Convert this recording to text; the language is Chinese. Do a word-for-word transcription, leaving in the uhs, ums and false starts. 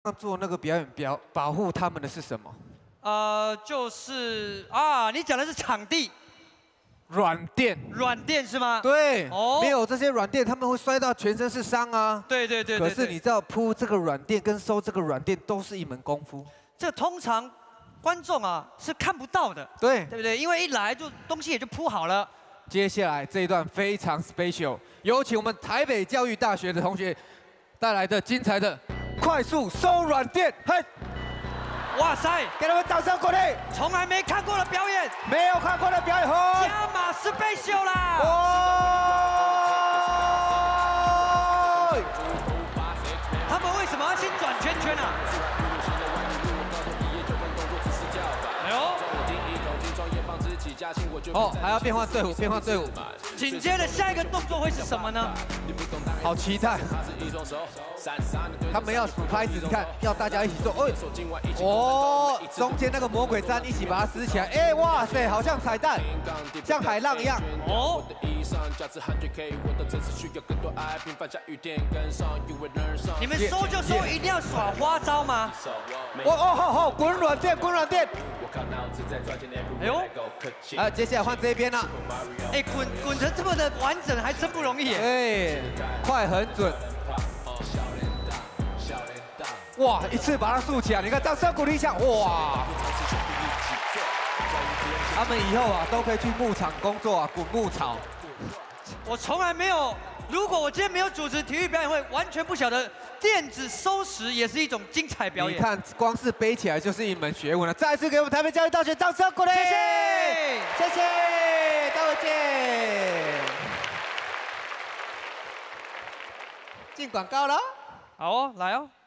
做那个表演表保护他们的是什么？ 呃，就是啊，你讲的是场地软垫。 软垫是吗？ 对， 哦没有这些软垫，他们会摔到全身是伤啊。 对对对对可是你知道铺这个软垫跟收这个软垫都是一门功夫。 这通常观众啊是看不到的， 对， 对不对？因为一来就东西也就铺好了。 接下来这一段非常 special， 有请我们台北教育大学的同学带来的精彩的快速收软垫，嘿！ 哇塞， 给他们掌声鼓励！ 从来没看过的表演， 没有看过的表演，哦！ 加码 special 啦！ 哦！ 他们为什么要先转圈圈啊？哎呦！ 哦，还要变换队伍，变换队伍。 紧接着下一个动作会是什么呢？ 好期待！他们要数拍子，你看，要大家一起做。哦，哦，中间那个魔鬼毡一起把它撕起来。哎，哇塞，好像彩蛋，像海浪一样。哦。 你们收就收，一定要耍花招吗？ 哦哦，好好，滚软垫，滚软垫。 哎呦！ 啊，接下来换这边了。 哎，滚滚成这么的完整，还真不容易。 哎，快很准。哇，一次把它竖起来，你看，掌声鼓励一下，哇！他们以后啊，都可以去牧场工作啊，滚牧草。 我从来没有，如果我今天没有主持体育表演会，完全不晓得垫子收拾也是一种精彩表演。 你看，光是背起来就是一门学问了。再次给我们台北教育大学掌声鼓励，谢谢，谢谢，待会见。进广告了， 好哦，来哦。